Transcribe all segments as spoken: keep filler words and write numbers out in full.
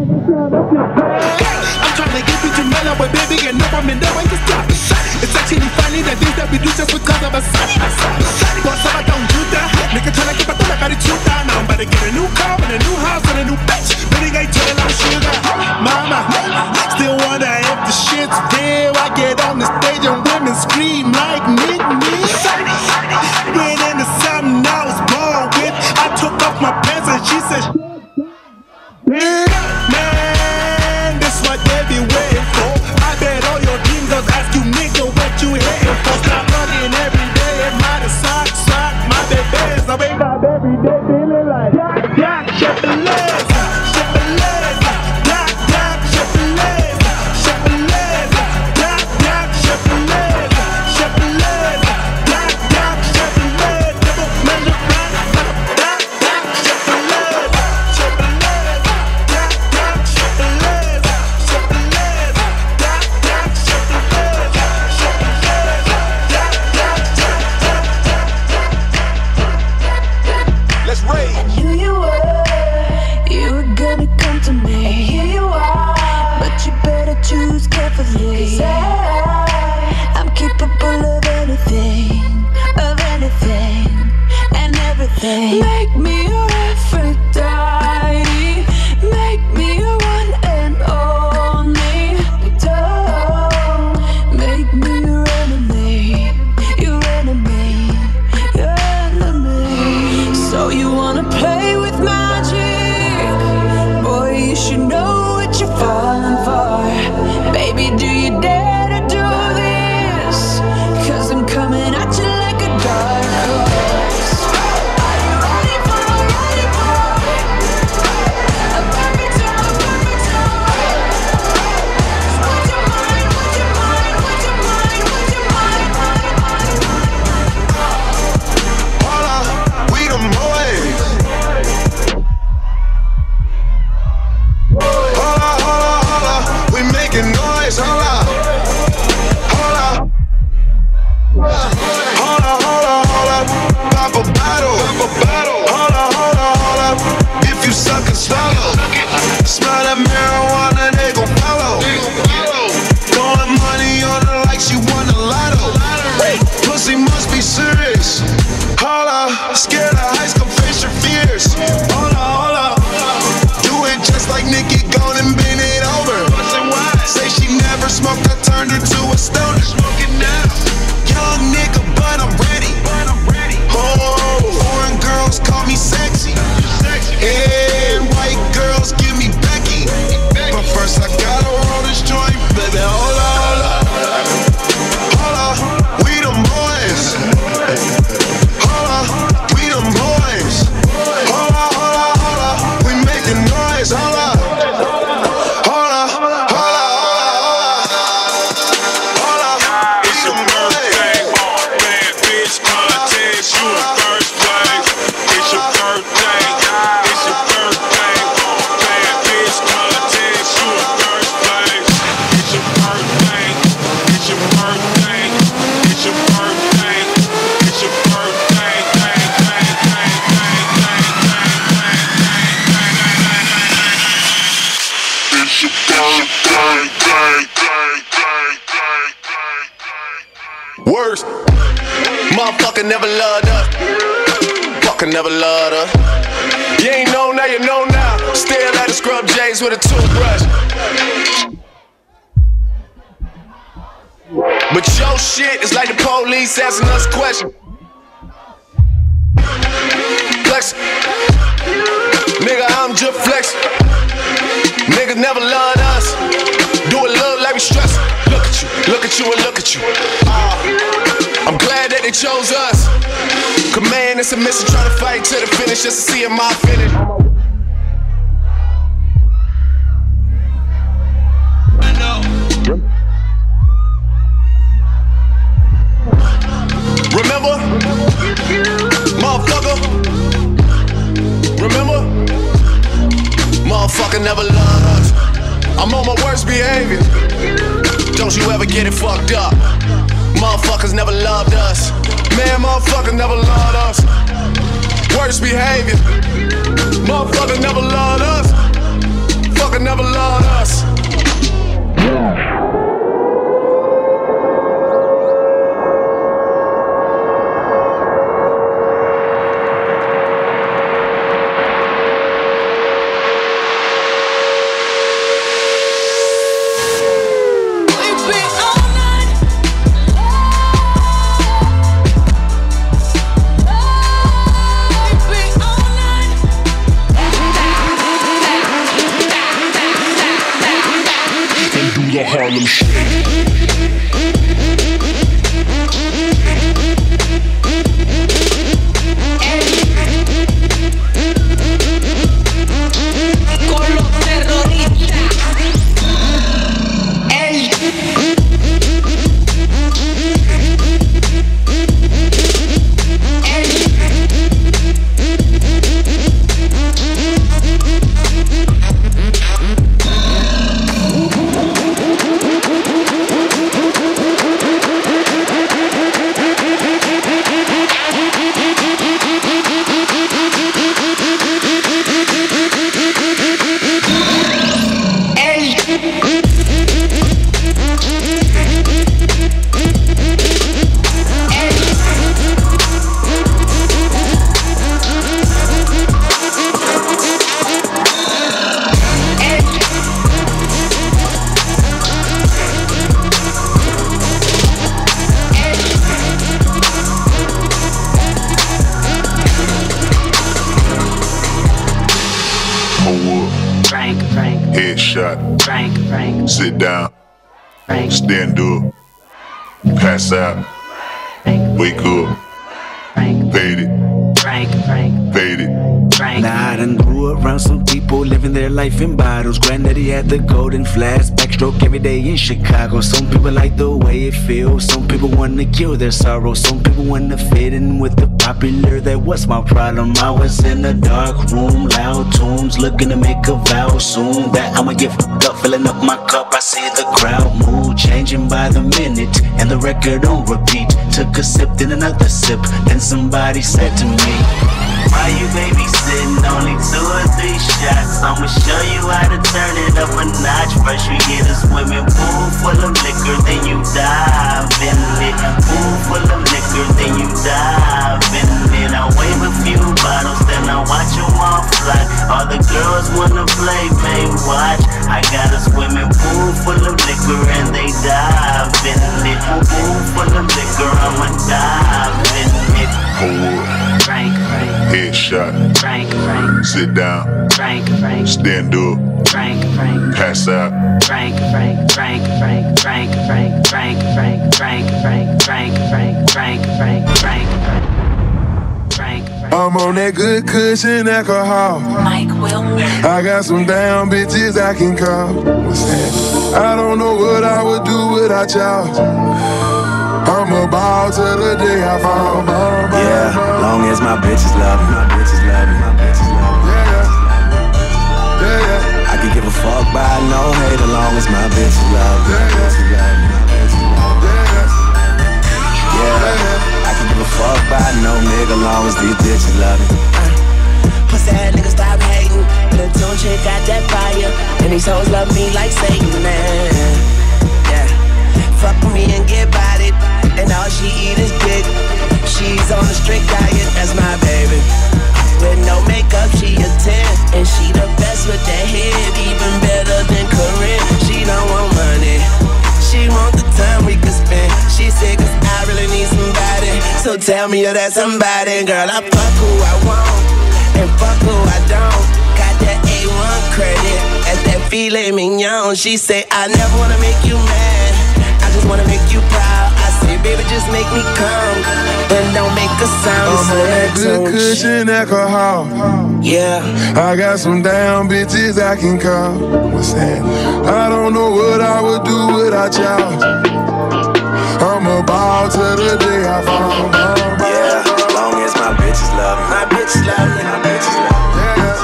I'm trying to get between mellow with baby and no I'm in the way to stop. It's actually funny the things that we do just because of a side. But some I don't do that. Nigga tryna get my thumb, I got it chewed down. Now I'm about to get a new car and a new house and a new bitch. But it ain't turning out sugar. Mama, still wonder if the shit's real. I get on the stage and women scream like me, me. Went into something I was born with. I took off my pants and she said, man, this what they be waiting for. I bet all your dreams does ask you nigga what you hating for. Stop running every day and my sock, sock, my babies. I wake up every day feeling like Doc, Doc, Chevrolet, Chevrolet, Doc, Doc, Chevrolet, Chevrolet, Doc, Doc, Chevrolet, Chevrolet, Doc, Doc, Chevrolet, double measure rock, Doc, Doc, Chevrolet, Chevrolet, Doc, Doc, Chevrolet, Chevrolet, Doc, Doc, Chevrolet, Chevrolet, Doc, Doc. Let's rage. I knew you were, you were gonna come to me. And here you are, but you better choose carefully. 'Cause I, I'm capable of anything, of anything, and everything. Make me your Aphrodite, make me your one and only. Don't make me your enemy, your enemy, your enemy. So you wanna play with magic? Boy, you should know what you're falling for. Baby, do you dare to do this? 'Cause I'm coming at you like a dark horse. Are you ready for, ready for a perfect storm, a perfect storm? What's your mind, what's your mind, what's your mind, what's your mind, mind, mind, mind? Holla, we the boys. Holla, holla, holla, we making noise. Holla, holla, holla, holla, holla, pop a bottle, pop a bottle. Holla, holla, holla, if you suck and swallow, smell that marijuana, they gon' follow. Throwing money on her like she won a lotto. Pussy must be serious. Holla, scared of heights, come face your fears. Holla, holla, do it just like Nicki, gone and bend it over. Say she never smoked, I turned her to a stoner. Smoking now, young nigga, but I'm ready. Oh, foreign girls call me sexy. And white girls give me Becky. But first I gotta roll this joint, baby. Holla, holla, holla, we them boys. Holla, we them boys. Holla, holla, holla, we making noise. Holla, holla, holla, holla, holla, we them boys. Bad bitch contest, you in first place. It's your birthday, it's your birthday. Bad bitch contest, you in first place. It's your birthday, it's your birthday, it's your birthday, it's your birthday. Bang, bang, bang, bang, bang, bang, bang, bang, bang, bang. It's your birthday, bang, bang, bang, bang, bang, bang. Worst, motherfucker never loved us. Fucker never loved us. You ain't know now, you know now. Still at the scrub J's with a toothbrush. But your shit is like the police asking us questions. Flex, nigga, I'm just flex. Niggas never loved us. Do it look like we stress. Look at you, look at you, and look at you. Uh, I'm glad that they chose us. Command and submission, try to fight to the finish just to see my finish. I know. Remember, motherfucker. Remember, motherfucker never loved us. I'm on my worst behavior. Don't you ever get it fucked up. Motherfuckers never loved us. Man, motherfuckers never loved us. Worst behavior. Motherfuckers never loved us. Fucker never Harlem shit. Con los terroristas. Ey. Frank, Frank. Headshot. Frank, Frank. Sit down. Frank. Stand up. Pass out. Frank. Wake up. Frank. Fade it. Frank, Frank. Fade it. Frank. Now I done grew around some people living their life in bottles. Granddaddy had the golden flask, backstroke every day in Chicago. Some people like the way it feels. Some people wanna kill their sorrow. Some people wanna fit in with the popular. That was my problem. I was in a dark room, loud tunes, looking to make a vow soon that I'ma get fucked up, filling up my cup. I see the crowd mood changing by the minute, and the record on repeat. Took a sip, then another sip, then somebody said to me, why you babysitting? Only two or three shots. I'ma show you how to turn it up a notch. First you get a swimming pool full of liquor, then you dive in it. Pool full of liquor, then you dive in it. I wave a few bottles, then I watch them all fly. All the girls wanna play, may watch. I got a swimming pool full of liquor and they dive in it. Pool full of liquor, I'ma dive in it. Hold up. Frank, Frank. Headshot. Frank, Frank. Sit down. Frank, Frank. Stand up. Frank, Frank. Pass out. Frank, Frank, Frank, Frank, Frank, Frank, Frank, Frank, Frank, Frank, Frank, Frank, Frank, Frank, Frank, Frank. I'm on that good cushion alcohol. Mike Wilmer. I got some damn bitches I can call. What's that? I don't know what I would do without y'all. I'm a ball till the day I fall. Ball, ball, yeah, ball. Long as my bitches love me, my bitches love me, my bitches love me. Yeah, yeah, yeah. I can give a fuck by no hate, as long as my bitches love me, my Yeah, bitches love me, my bitches love me. Yeah, Yeah, I can give a fuck by no nigga, long as these bitches love me. Pussy ass nigga stop hating. The tune chick got that fire, and these hoes love me like Satan, man. Yeah, fuck with me and get bodied, and all she eat is dick. She's on a strict diet, that's my baby. With no makeup, she a ten, and she the best with that head, even better than Corinne. She don't want money, she want the time we could spend. She said, cause I really need somebody, so tell me you're that somebody. Girl, I fuck who I want, and fuck who I don't. Got that A one credit, at that filet mignon. She say, I never wanna make you mad, I just wanna make you proud. I say, baby, just make me come, but don't make a sound. I'm on that good cushion alcohol. Yeah, I got some damn bitches I can call. What's that? I don't know what I would do without y'all. I'm a ball till the day I fall. Ball, ball, Yeah, ball. long as my bitches love me, my bitches love me, my bitches love me. Yeah,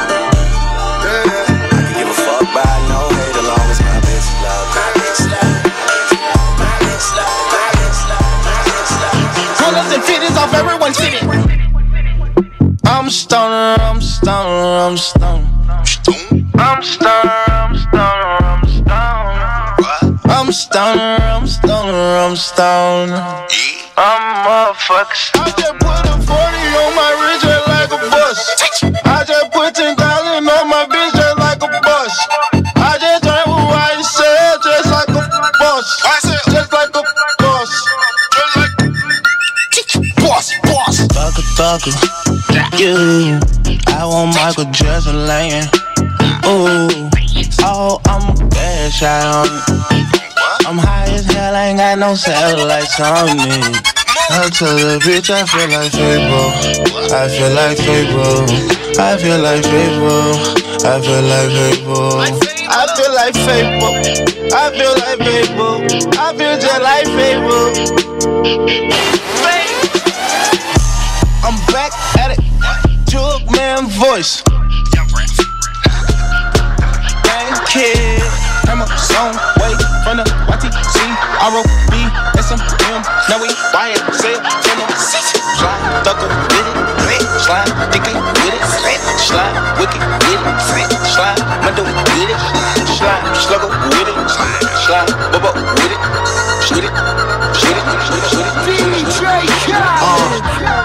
yeah. I can give a fuck by no hate, as long as my bitches love me. my bitches love me, my bitches love me, my bitches love me, my bitches love me. Colors and fittings off everyone's fitting. I'm stoner, I'm stoner, I'm stoner. I'm stoner, I'm stoner, I'm stoner. I'm stoner, I'm stoner, I'm stoner. I'm motherfuckers. I just put a forty on my wrist just like a bus. I just put ten thousand on my bitch just like a bus. I just drank what I said just like a boss. Just like a boss. Just like boss, boss. Fuck a fucker. You, I want Michael Jackson laying. Ooh, oh, I'm a bad shot on it. I'm high as hell, I ain't got no satellites on me. I tell the bitch I feel like Fable. I feel like Fable. I feel like Fable. I feel like Fable. I feel like Fable. I feel like Fable. I feel just like Fable. I'm back at it. Jug man voice. Gang kid. I'm a song way from the Y T C, R O B, S M M. Now we buy it, sell, tell them. Slide, thucker with it, slide, dick it with it, slide, wicked with it, slide, my dude with it, slide, slugger with it, slide, bubba with it, shoot it, shoot it, shoot it, shoot it. Uh,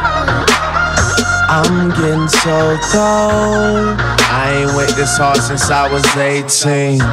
I'm getting so cold. I ain't wait this hard since I was eighteen.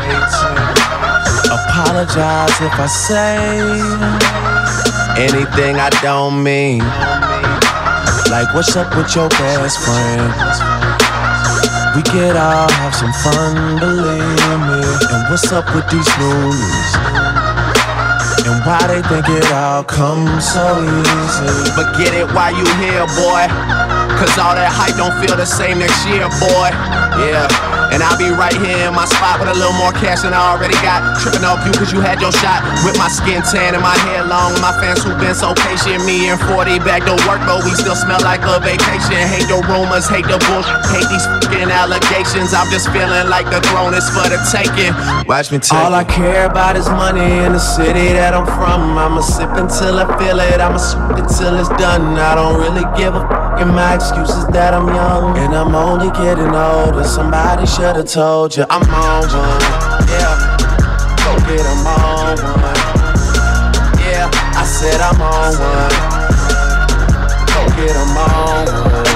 Apologize if I say anything I don't mean. Like, what's up with your best friend? We could all have some fun, believe me. And what's up with these news? And why they think it all comes so easy? But get it while you here, boy. Cause all that hype don't feel the same next year, boy. Yeah, and I'll be right here in my spot with a little more cash than I already got. Tripping off you cause you had your shot. With my skin tan and my hair long. And my fans who been so patient. Me and forty back to work, but we still smell like a vacation. Hate the rumors, hate the bullshit, hate these fucking allegations. I'm just feeling like the throne is for the taking. Watch me take All I care about is money in the city that I'm from. I'ma sip until I feel it, I'ma sip it till it's done. I don't really give a fuck. And my excuse is that I'm young and I'm only getting older. Somebody should've told you I'm on one. Yeah, go get 'em on one. Yeah, I said I'm on one. Go get 'em on one.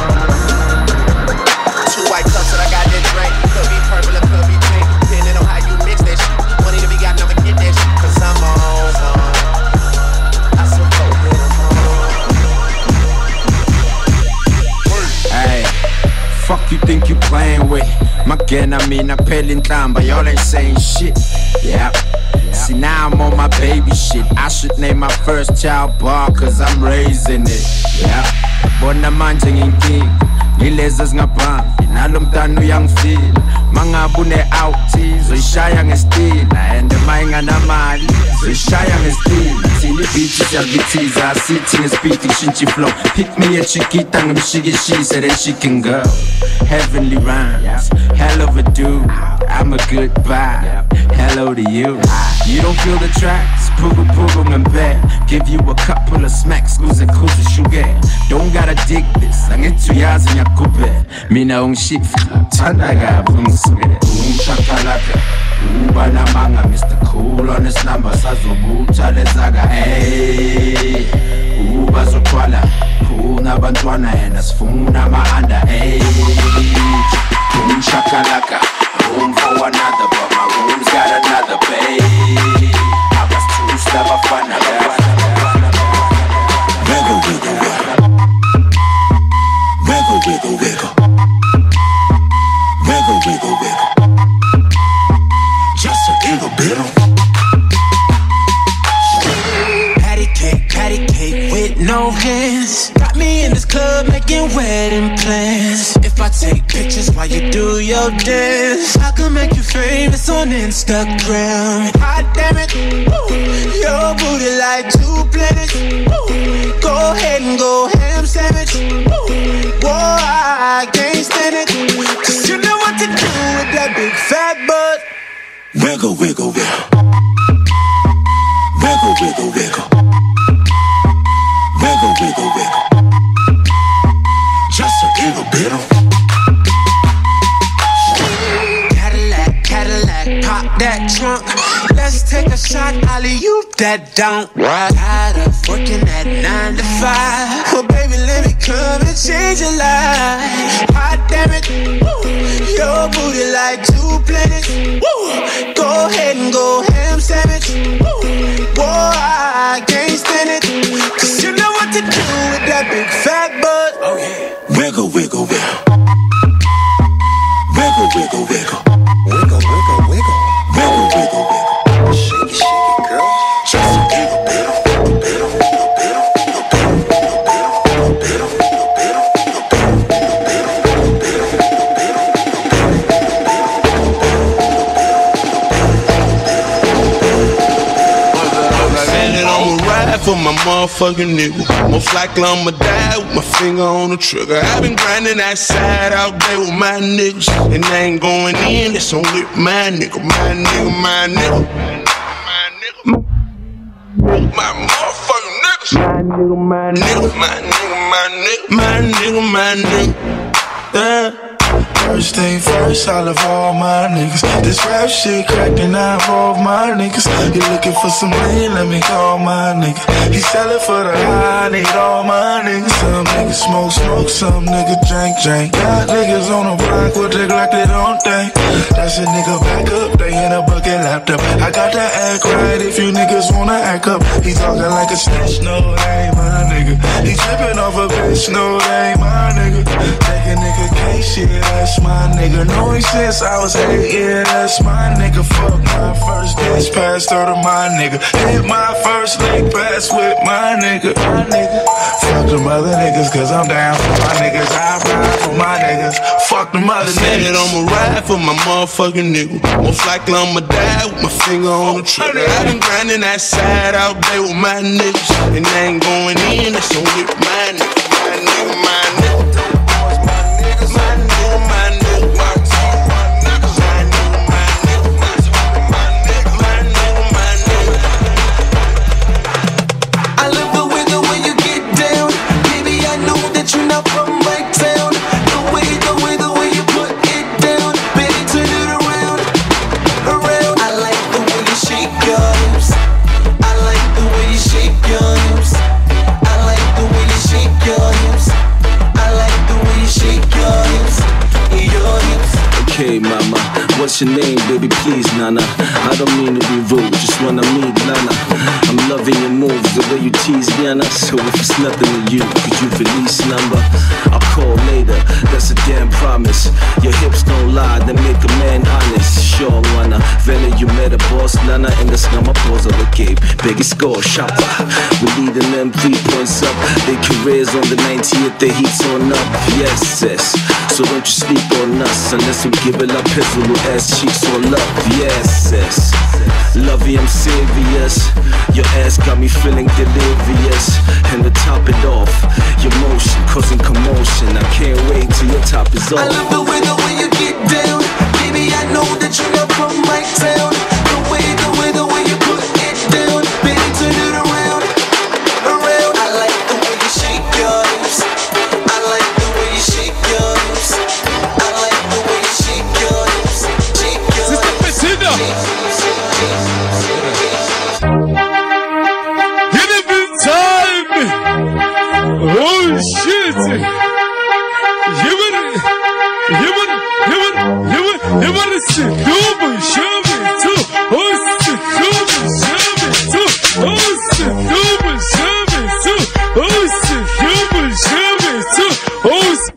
Two white cups that I got that drink. Could be purple or could be pink, depending on how you mix that shit. Money to be got, never get that shit. Cause I'm on one. I said go get 'em on. Hey, fuck you think you playing with? Magena mina pelin tamba, y'all ain't saying shit. Yeah. See now I'm on my baby shit. I should name my first child Bar cause I'm raising it. Yeah. Bona manje nginking ngilezi zingaphambi nalomntana uyangifila mangabune outie zoyishaya ngestina and mayinganamali zoyishaya ngestina thina ibhithi siyabithiza sithi ngespeed ngishintshe flow pick me a chiquita ngimshikishise then she can go heavenly rhymes hell of a dude I'm a good vibe hello to you you don't feel the tracks pugu pugu ngembe give you a couple of smacks kuze kuze sugar don't gotta dig this angithuyazi nyakube mina ungishifta thanda kabi ungisuke ungishakalaka uba namanga Mister Cool on this number sazobutha lezaga hey uba zothwala khona abantwana yena sifuna ama-under age ungishakalaka room for another but my room's got another babe I was two step afana wiggle wiggle wiggle wiggle wiggle wiggle wiggle wiggle just a little bit of patty cake patty cake with no hands got me in this club making wedding plans if I take pictures while you do your dance I can make you famous on Instagram hot damn it woo. Your booty like two planets woo. Go ahead and go ham sandwich woo. Whoa, I can't stand it cause you know what to do with that big fat butt wiggle wiggle wiggle wiggle wiggle wiggle wiggle wiggle wiggle just a little bit of Cadillac Cadillac pop that trunk let's take a shot alley-oop that don't tired of working at nine to five well baby let me come and change your life hot damn it woo. Your booty like two planets woo. Go ahead and go ham sandwich woo. Whoa, I can't stand it cause you know what to do with that big fat butt oh yeah wiggle wiggle wiggle wiggle wiggle wiggle wiggle wiggle wiggle wiggle wiggle wiggle shake it shake it girl for my motherfucking nigga. Most likely I'ma die with my finger on the trigger. I've been grinding that side out there with my niggas, and I ain't going in, it's on with my nigga, my nigga, my nigga. My nigga, my motherfucking niggas. My nigga, my nigga, my nigga, my nigga, my nigga, my nigga. Yeah. First thing first, I love all my niggas. This rap shit crackin', I involve my niggas. You looking for some lean, let me call my nigga. He sellin' for the high, I need all my niggas. Some niggas smoke, smoke, some niggas drink, drink. Got niggas on the block with the Glock, they don't think. That's a nigga back up, they in a bucket laptop. I got to act right if you niggas wanna act up. He talking like a snitch, no, that ain't my nigga. He trippin' off a bitch, no, that ain't my nigga. Take a nigga case, shit, that's my nigga. Know him since I was eight, yeah, that's my nigga. Fuck my first dance pass, throw to my nigga. Hit my first leg pass with my nigga, my nigga. Fuck them other niggas, cause I'm down for my niggas. I ride for my niggas. Fuck them other niggas. I'ma ride for my motherfucking nigga. Most likely I'ma die with my finger on the trigger. I've been grinding that side out there with my niggas, and I ain't going in, it's on with my nigga, my nigga, my nigga. Hey mama, what's your name, baby, please, nana? I don't mean to be rude, just wanna meet nana. I'm loving your moves, the way you tease Rihanna. So if it's nothing to you, could you release number? I'll call later, that's a damn promise. Your hips don't lie, they make a man honest. Sure wanna, Vena, you met a boss, nana. And the scum up was of the game, biggest score, shopper. We're leading them three points up. Their careers on the ninetieth, the heat's on up. Yes, yes, so don't you sleep on us unless we give it up, pistol with ass cheeks on love, yes, yes. Lovey, I'm serious. Your ass got me feeling delirious. And to top it off, your motion causing commotion. I can't wait till your top is off. I love the way, the way you get down. Baby, I know that you're not from my town. The way, the way, the way you put it down. Baby, turn it around, around. I like the way you shake your hips. I like the way you shake your hips. I like the way you shake your hips. Shake your hips. Give me time. Oh shit. You would, you would, you would, you would, you would see. You would show me too. Oh, see, you would show me too. Oh, see, you would show me too. Oh, see, you would show me too. Oh, see.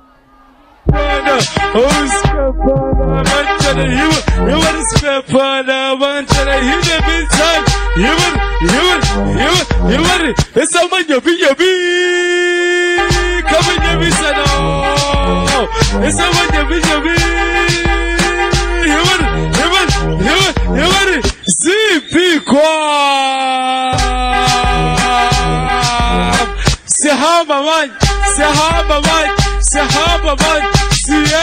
Oh, Scapana, Manchana, you, you want to Scapana, Manchana, you the big time. You want, you want, you want, you want it. It's how much you be, you be. Come on, you be, son. It's how much you be, you be. You want it, you want, you want, you want it. Z P Quam. Sahaba, man. Sahaba, man. Sahaba, man. See a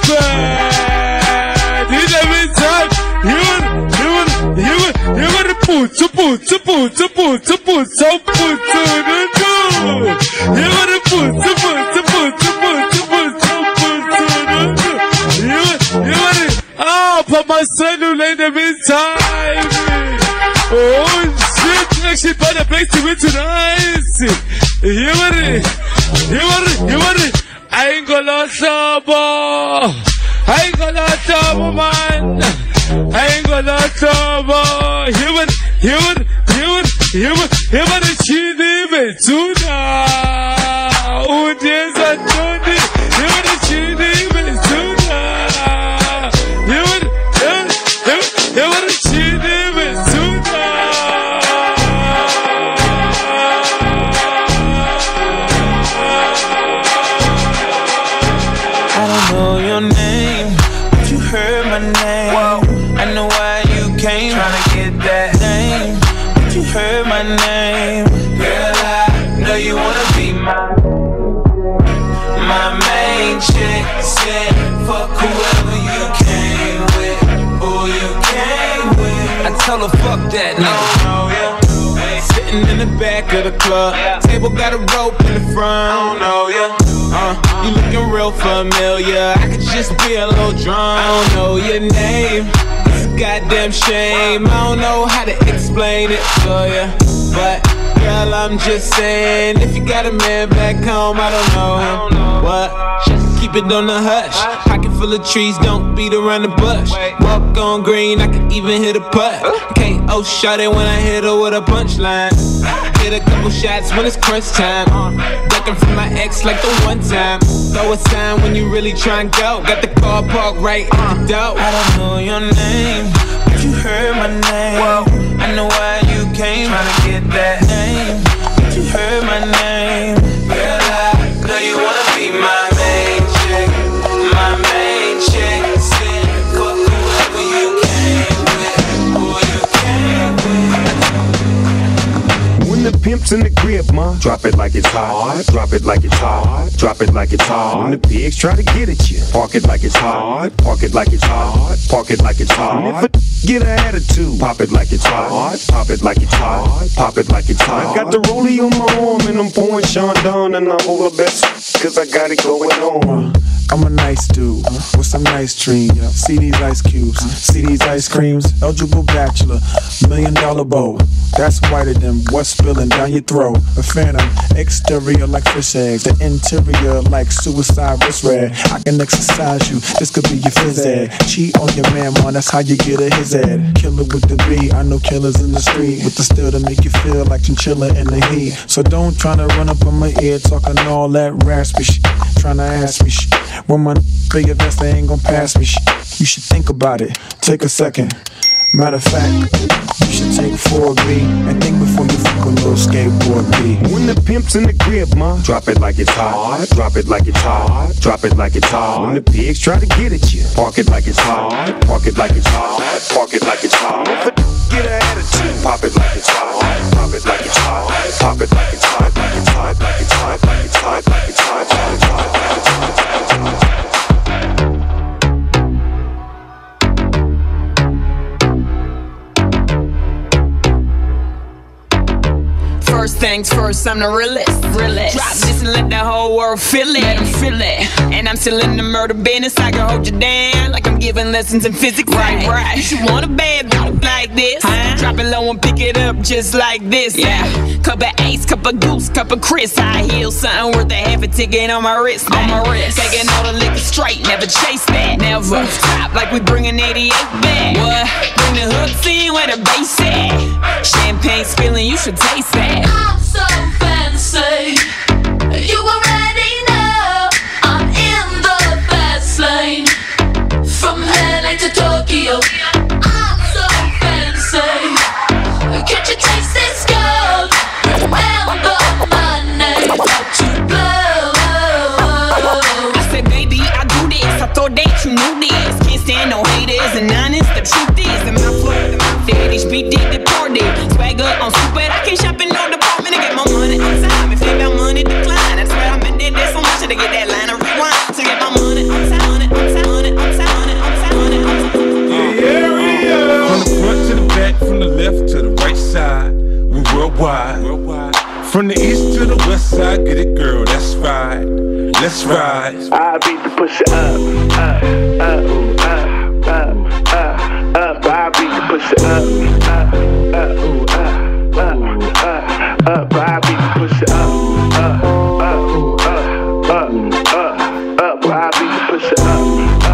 tapper. In the meantime, you want, you want, you want, you want to put, to put, to put, to put, to put, to put, to do. You want to put, to put, to put, to put, to put, to put, to do. You want, you want it. Ah, but my son who in the meantime. Oh shit, actually, by the place to win tonight. You want it, you want it, you want it. I ain't gonna trouble. I ain't gonna trouble, man. I ain't gonna trouble. You would, you would, you would, you would, you would achieve it tuna. Oh, there's a tuna. You would achieve it tuna. You would, you would, you would achieve it tuna. Know your name, but you heard my name. Whoa. I know why you came, tryna get that name, but you heard my name. Girl, I know you wanna be my My main chick. Said, fuck whoever you came with. Who you came with. I tell her, fuck that nigga. No, no, yeah. Sitting in the back of the club, yeah. Table got a rope in the front. I don't know, yeah. Uh, you looking real familiar. I could just be a little drunk. I don't know your name. It's a goddamn shame. I don't know how to explain it for ya, but girl, I'm just saying, if you got a man back home, I don't know, I don't know. What? Just keep it on the hush. Pocket full of trees, don't beat around the bush. Walk on green, I can even hit a putt. K O shot it when I hit her with a punchline. Hit a couple shots when it's crunch time. Ducking from my ex like the one time. Throw a sign when you really try and go. Got the car parked right in the door. I don't know your name, but you heard my name. Whoa. I know why you came, tryna get that name. But you heard my name. Girl, I know you wanna be my main chick. My main chick. Said, fuck whoever you came with. Who you came with. When the pimp's in the crib, ma, drop it like it's hot. Drop it like it's hot. Drop it like it's hot. When the pigs try to get at you, park it like it's hot. Park it like it's hot. Park it like it's hot. And if a get an attitude, pop it like it's hot. Pop it like it's hot. Pop it like it's hot. I got the rollie on my arm and I'm pouring Sean down and I'm all the best cause I got it going on. I'm a nice dude with some nice dreams. See these ice cubes, see these ice creams. Eligible bachelor, million dollar bow. That's whiter than what's spilling down your throat. A phantom, exterior like fish eggs, the interior like suicide wrist red. I can exercise you, this could be your phys ed. Cheat on your man, man, that's how you get a his ed. Killer with the B, I know killers in the street with the steel to make you feel like chinchilla in the heat. So don't tryna run up on my ear talking all that raspy shit, tryna ask me shit. When my big events, they ain't gon' pass me shit. You should think about it, take a second. Matter of fact, you should take four B and think before you fuck a little skateboard B. When the pimp's in the crib, ma, drop it like it's hot. Drop it like it's hot. Drop it like it's hot. When the pigs try to get at you, park it like it's hot. Park it like it's hot. Park it like it's hot. If a get an attitude, pop it like it's hot. Pop it like it's hot. Pop it like it's hot. Like it's hot. Like it's hot. Like it's hot. Like it's hot. Like it's hot. Like it's hot. First things first, I'm the realest. realest. Drop this and let the whole world feel it. Let them feel it. And I'm still in the murder business. I can hold you down like I'm giving lessons in physics. Right, right. You should want a bad bitch like this. Huh? Drop it low and pick it up just like this. Yeah. Cup of Ace, cup of Goose, cup of Chris. I heal something worth a half a ticket on my wrist. On my wrist. Taking all the liquor straight, never chase that. Never stop like we bringing eighty-eight back. What? Bring the hooks in where the bass at. Champagne spilling, you should taste that. I'm so fancy, you already know I'm in the fast lane. From L A to Tokyo, I'm so fancy. Can't you taste this gold? Remember my name, about to blow. I said, baby, I do this. I thought that you knew this. Can't stand no haters and honest. The truth is, in my flow, H B D deported. Swagger on stupid, I can't shop in no department. I get my money on time. If they got money decline, that's why I'm in there. There's so much to get that line of rewind. To get my money on time, on it, on time, on it, on time, on it, on time, on it, on time. Yeah, from the front to the back, from the left to the right side, we worldwide. worldwide. From the east to the west side, get it, girl, that's right. Let's ride. I beat the push it up, up, up, up, up, up, up. I beat the push it up, up, up, up, up, up, up. I beat the push it up, up, up, up, up, up, up. I beat the push it up,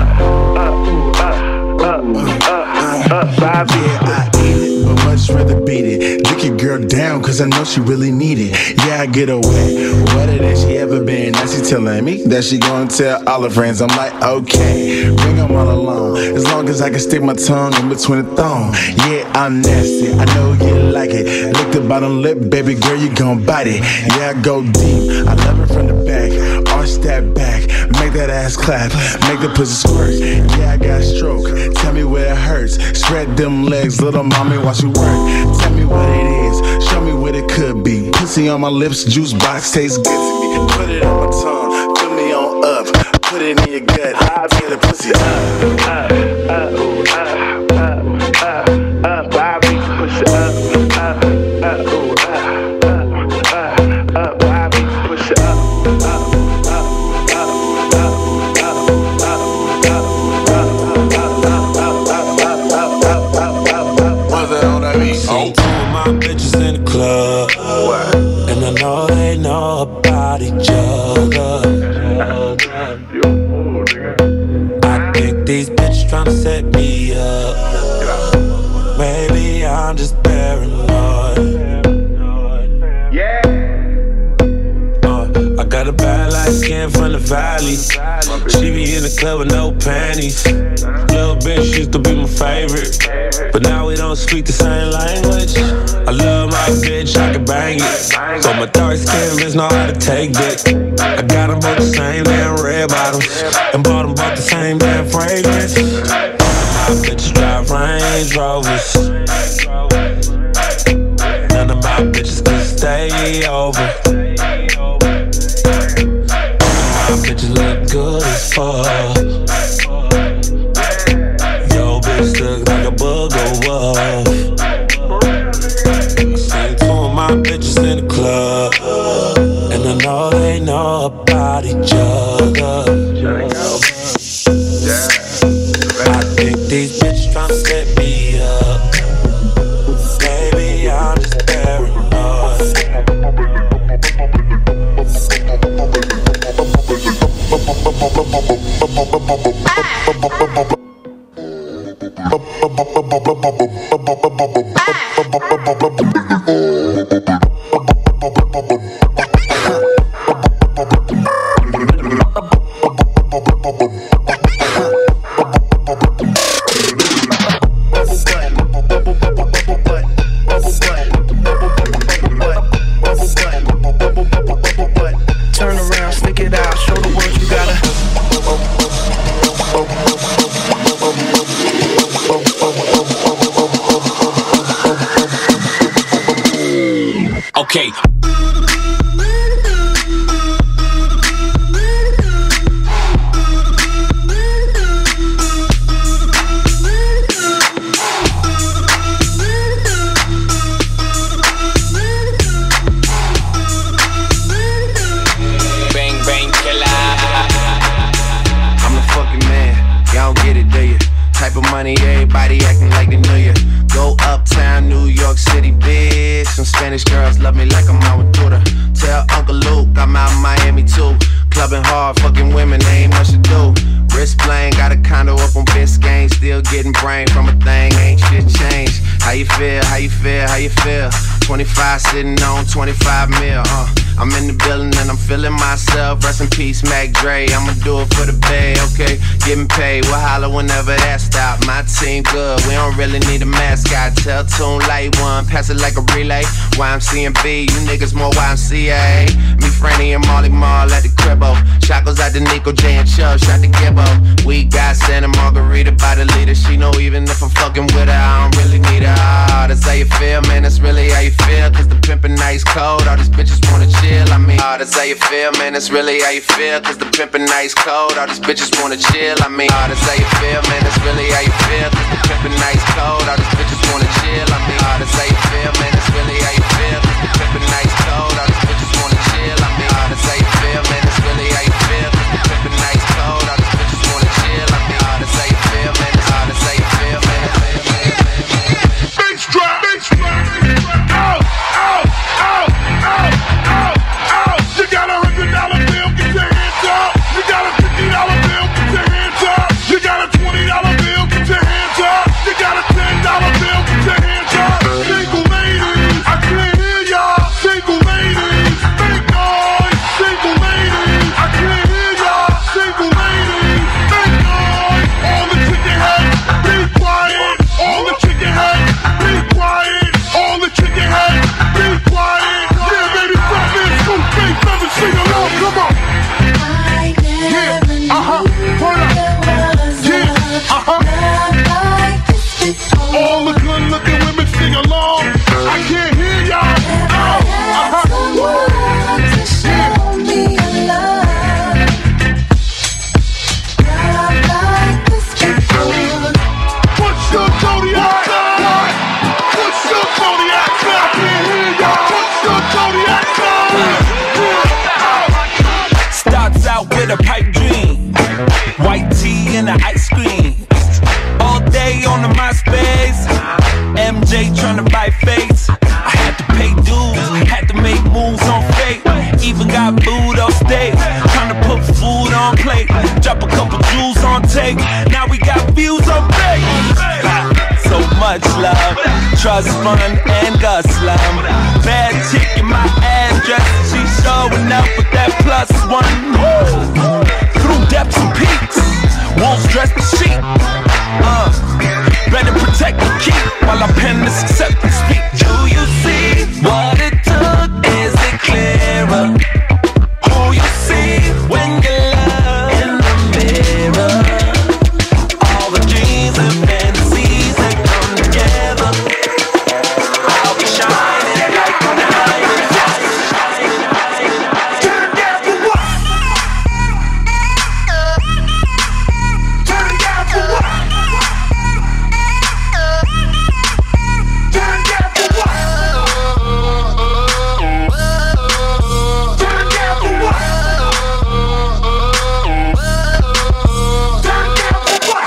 up, up, up, up, up, up. I beat it. But much rather beat it. Dick your girl down, cause I know she really need it. Yeah, I get her wet, wetter than she ever been. Now she telling me that she gonna tell all her friends. I'm like, okay, bring them all along. As long as I can stick my tongue in between the thong. Yeah, I'm nasty, I know you like it. Lick the bottom lip, baby girl, you gon' bite it. Yeah, I go deep, I love it from the back. Arch that back, make that ass clap. Make the pussy squirt, yeah, I got a stroke. Tell me where it hurts, spread them legs, little mommy, watch you work. Tell me what it is, show me what it could be. Pussy on my lips, juice box tastes good to me. Put it on my tongue, put me on up. Put it in your gut, get the pussy up, up, up, up, up, up, up. Bobby, push it up, up, up, up, up, up, up. Bobby, push it up, up, up, up, up, up, up, up, up, up. What's that on that beat? See two of my bitches in the club, and I know they know about each other. I think these bitches tryna set me up. Maybe I'm just paranoid. Uh, I got a bad light skin from the valley. She be in the club with no panties. Little bitch used to be my favorite, but now we don't speak the same language. I love my bitch, I can bang it. So my dark skin bitch know how to take dick. I got them both the same damn red bottoms, and bought them both the same damn fragrance. My bitches drive Range Rovers. None of my bitches can stay over. My bitches look good as fuck. Yo, bitch look like a booger wolf. I seen two of my bitches in the club, and I know they know about each other. I think these bitches tryna set me up. Maybe I'm just paranoid. Turn around, stick it out, show the world you gotta. Okay. Bang, bang, killer. I'm the fucking man. Y'all don't get it, do you? Type of money, everybody acting like they knew you. Go uptown, New York City, bitch. Some Spanish girls love me like I'm out with Duda. Tell Uncle Luke I'm out in Miami too. Clubbing hard, fucking women, they ain't much to do. Wrist playing, got a condo up on Biscayne. Still getting brain from a thing, ain't shit changed. How you feel, how you feel, how you feel? twenty-five sitting on twenty-five mil, uh I'm in the building and I'm feeling myself. Rest in peace, Mac Dre, I'ma do it for the bay, okay? Getting paid, we'll holler whenever that stop. My team good, we don't really need a mascot. Tell Tune Light One, pass it like a relay. Y M C and B, you niggas more Y M C A. Me, Franny, and Molly Mall at the cribbo. Shot goes out to Nico, J, and Chubb, shot to Gibbo. We got Santa Margarita by the leader. She know even if I'm fucking with her, I don't really need her. Ah, that's how you feel, man, that's really how you feel. Cause the pimpin' nice cold, all these bitches wanna chill. I mean, ah, that's how you feel, man, that's really how you feel. Cause the pimpin' nice cold, all these bitches wanna chill. I mean, ah, that's how you feel, man, that's really how you feel. Cause the pimpin' nice cold, all these bitches wanna chill. I mean, ah, that's how you feel, man, that's really how you feel. Cause the pimpin' nice cold, all these bitches wanna chill. I mean, ah, that's how you feel, man, that's really how you feel. Cause the pimpin' nice cold, all these bitches wanna chill. I mean, ah, that's how you feel, man, that's ah, that's how you feel, man. Bass drop, bass drop, out, out, out, out, out, out. You got a hundred dollar bill, get your hands up. You got a fifty dollar bill, get your hands up. You got a twenty dollar bill, get your hands up. You got a ten dollar bill, get your hands up. Single ladies, I gon' take. Now we got views on base. So much love, trust fund and Gus love. Bad chick in my address, she showing up with that plus one. Woo. Through depths and peaks, wolves dress the sheep. Uh, better protect the keep while I pen this acceptance speech. Do you see what it took? Is it clearer? Who you see when you love in the mirror? All the dreams and fantasies that come together. I'll be shining like a diamond. Turn down for what? Turn down for what? Turn down for what? Turn down for what? Turn down for what?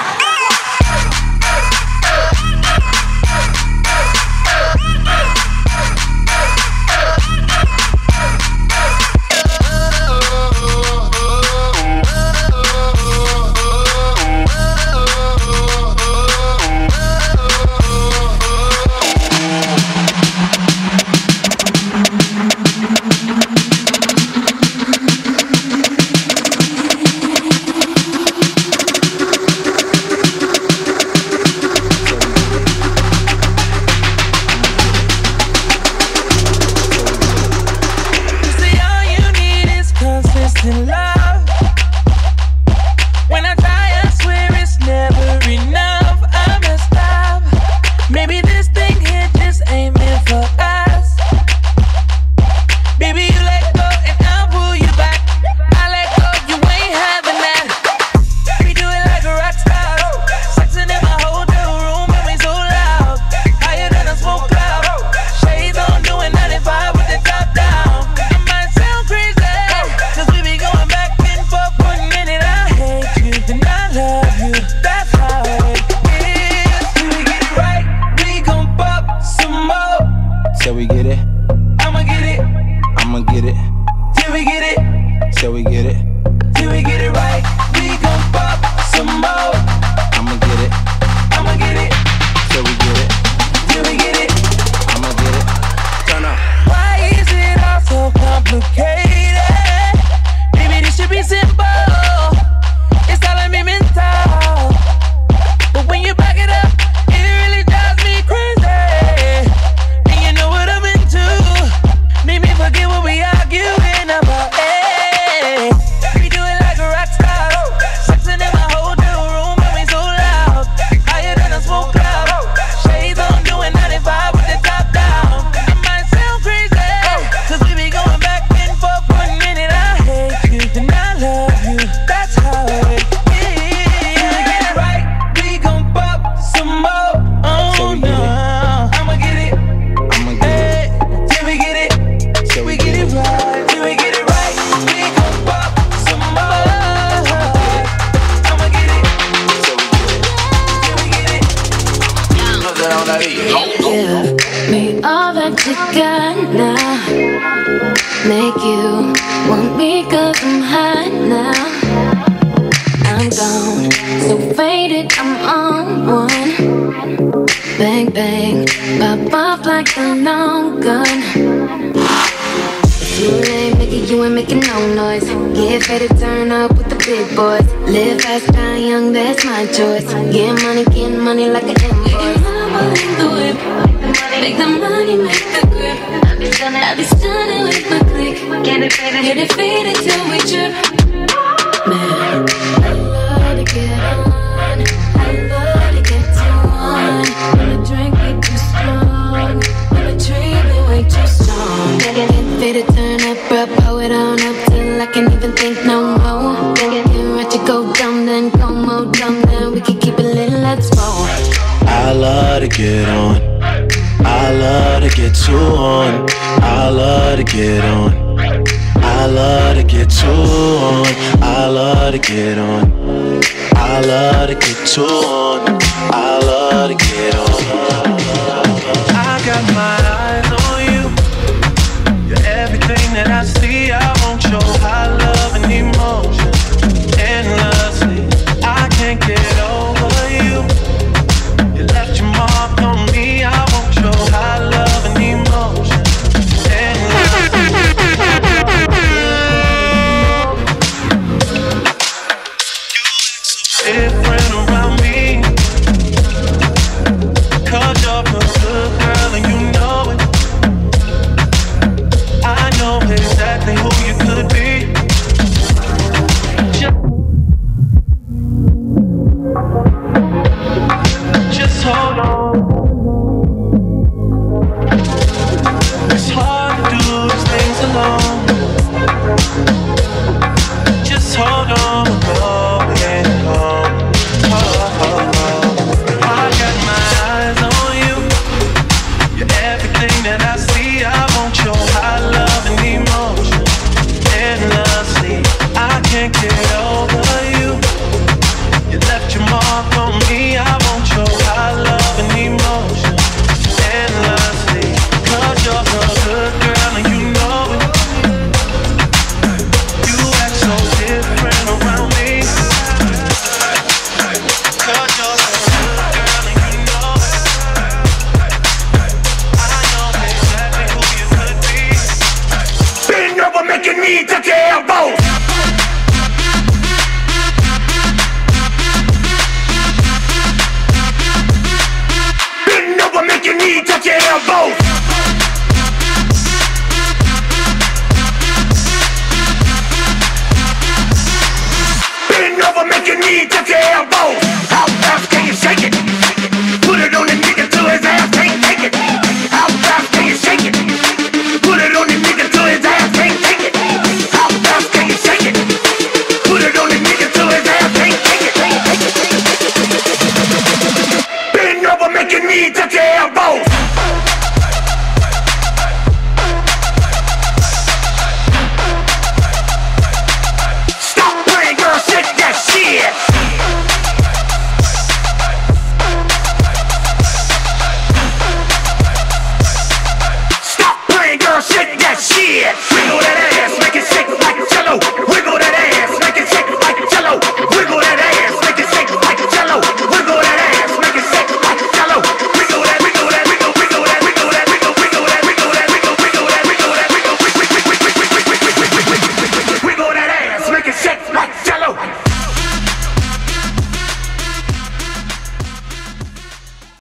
See, all you need is consistent love. When I die, I swear it's never enough. I must stop. Maybe this thing here just ain't meant for us. Baby, you let go and I'll pull you back. I let go, you ain't having that. We do it like a rock star. Sexing in my hotel room and we so loud. Higher than a smoke cloud. Shades on, doing ninety-five with the top down. I might sound crazy, cause we be going back and forth for a minute. I hate you, then I love you. That's how it is. Till we get it right, we gon' pop some more. Till we get it, I'ma get it, I'ma get it. till we get it, Till we get it, till we get it right. We gon' pop some more. I'ma get it. I'ma get it, Till we get it, till we get it. I'ma get it. Turn up. Why is it all so complicated? Maybe this should be simple. It's all in me mental. But when you back it up, it really drives me crazy. And you know what I'm into. Made me forget what we arguing about. Hey, we do it like a rock star. Sexing in my hotel room and we so loud. Higher than a smoke cloud. Shades on, doing ninety-five with the top down. I might sound crazy, cause we be going back and forth for a minute. I hate you, then I love you. That's how it is. Till we get it right, we gon' pop some more. Oh no, I'ma get it. I'ma get it. Hey, till we get it, Till we get it right. Till we get it right, we gon' pop some more. I'ma get it. Till we get it. Till we get it. Give me all that you got now. Make you want me cause I'm hot now. I'm gone, so faded, I'm on one. Bang, bang, pop off like a long gun. You ain't making, you ain't making no noise. Get ready to turn up with the big boys. Live fast, die young, that's my choice. Get money, get money like an invoice. Make the whip, make the money, make the grip. I'll be stunning, I'll be stunning with my click. Get it faded, get it faded till we trip. Man, I love to get on, I love to get too on. When I drink it too strong, when I treat me way too strong. Get it faded, turn up, bro, pour it on up till I can't even think no more. Get it right to go dumb, then go more dumb, then we can keep it lit, let's roll. I love to get on, I love to get too on, I love to get on, I love to get too on, I love to get on, I love to get too on, I love to get on. I got my eyes on you. You're everything that I see. I want your high love and emotion endlessly. I can't can't get over you. You left your mark on me. I want your high love and emotion. And different around.